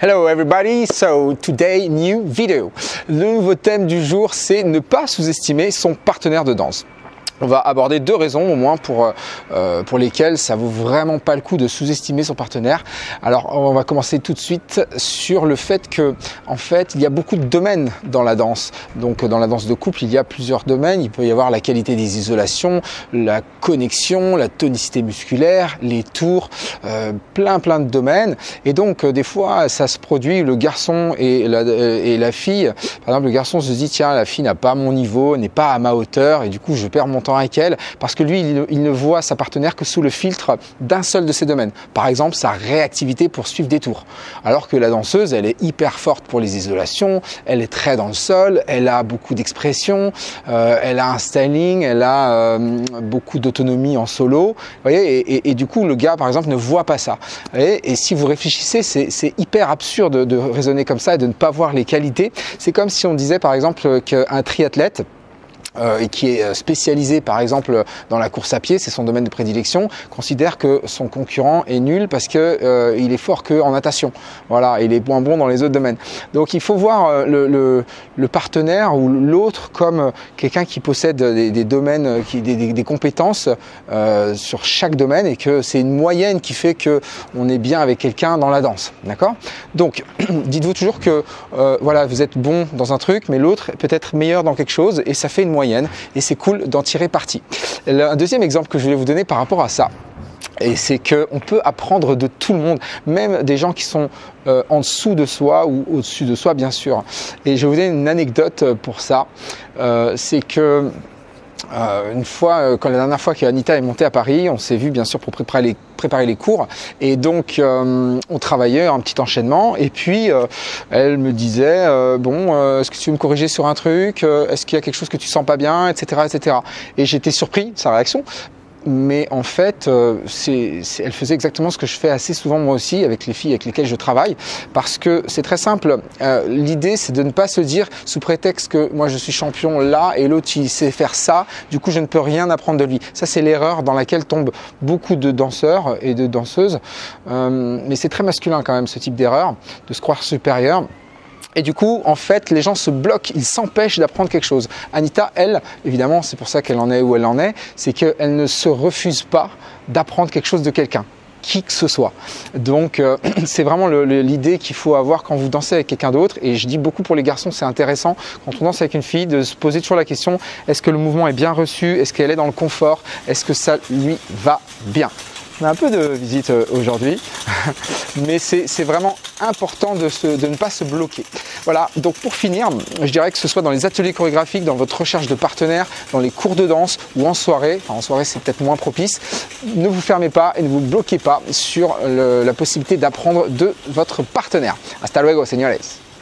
Hello everybody, so today new video. Le nouveau thème du jour, c'est ne pas sous-estimer son partenaire de danse. On va aborder deux raisons au moins pour lesquelles ça vaut vraiment pas le coup de sous-estimer son partenaire. Alors on va commencer tout de suite sur le fait que en fait il y a beaucoup de domaines dans la danse. Donc dans la danse de couple il y a plusieurs domaines. Il peut y avoir la qualité des isolations, la connexion, la tonicité musculaire, les tours, plein de domaines. Et donc des fois ça se produit, le garçon et la fille. Par exemple le garçon se dit tiens la fille n'a pas mon niveau, n'est pas à ma hauteur et du coup je perds mon temps avec elle parce que lui il ne voit sa partenaire que sous le filtre d'un seul de ces domaines, par exemple sa réactivité pour suivre des tours, alors que la danseuse elle est hyper forte pour les isolations, elle est très dans le sol, elle a beaucoup d'expression, elle a un styling, elle a beaucoup d'autonomie en solo, vous voyez, et du coup le gars par exemple ne voit pas ça, et si vous réfléchissez c'est hyper absurde de raisonner comme ça et de ne pas voir les qualités. C'est comme si on disait par exemple qu'un triathlète et qui est spécialisé par exemple dans la course à pied, c'est son domaine de prédilection, considère que son concurrent est nul parce que il est fort qu'en natation. Voilà, il est moins bon dans les autres domaines. Donc il faut voir le partenaire ou l'autre comme quelqu'un qui possède des domaines, des compétences sur chaque domaine et que c'est une moyenne qui fait que on est bien avec quelqu'un dans la danse. D'accord ? Donc dites-vous toujours que voilà, vous êtes bon dans un truc, mais l'autre est peut-être meilleur dans quelque chose et ça fait une moyenne. Et c'est cool d'en tirer parti. Un deuxième exemple que je voulais vous donner par rapport à ça, et c'est qu'on peut apprendre de tout le monde, même des gens qui sont en dessous de soi ou au-dessus de soi bien sûr. Et je vais vous donner une anecdote pour ça, c'est que une fois, quand la dernière fois qu'Anita est montée à Paris, on s'est vu bien sûr pour préparer les cours et donc on travaillait un petit enchaînement et puis elle me disait bon est-ce que tu veux me corriger sur un truc, est-ce qu'il y a quelque chose que tu sens pas bien, etc. Et j'étais surpris de sa réaction. Mais en fait, elle faisait exactement ce que je fais assez souvent moi aussi avec les filles avec lesquelles je travaille, parce que c'est très simple. L'idée, c'est de ne pas se dire sous prétexte que moi je suis champion là et l'autre il sait faire ça, du coup je ne peux rien apprendre de lui. Ça c'est l'erreur dans laquelle tombent beaucoup de danseurs et de danseuses. Mais c'est très masculin quand même ce type d'erreur, de se croire supérieur. Et du coup, en fait, les gens se bloquent, ils s'empêchent d'apprendre quelque chose. Anita, elle, évidemment, c'est pour ça qu'elle en est où elle en est, c'est qu'elle ne se refuse pas d'apprendre quelque chose de quelqu'un, qui que ce soit. Donc, c'est vraiment l'idée qu'il faut avoir quand vous dansez avec quelqu'un d'autre. Et je dis beaucoup pour les garçons, c'est intéressant, quand on danse avec une fille, de se poser toujours la question, est-ce que le mouvement est bien reçu? Est-ce qu'elle est dans le confort? Est-ce que ça lui va bien? On a un peu de visite aujourd'hui, mais c'est vraiment important de ne pas se bloquer. Voilà, donc pour finir, je dirais que ce soit dans les ateliers chorégraphiques, dans votre recherche de partenaires, dans les cours de danse ou en soirée, enfin en soirée c'est peut-être moins propice, ne vous fermez pas et ne vous bloquez pas sur la possibilité d'apprendre de votre partenaire. Hasta luego, señores.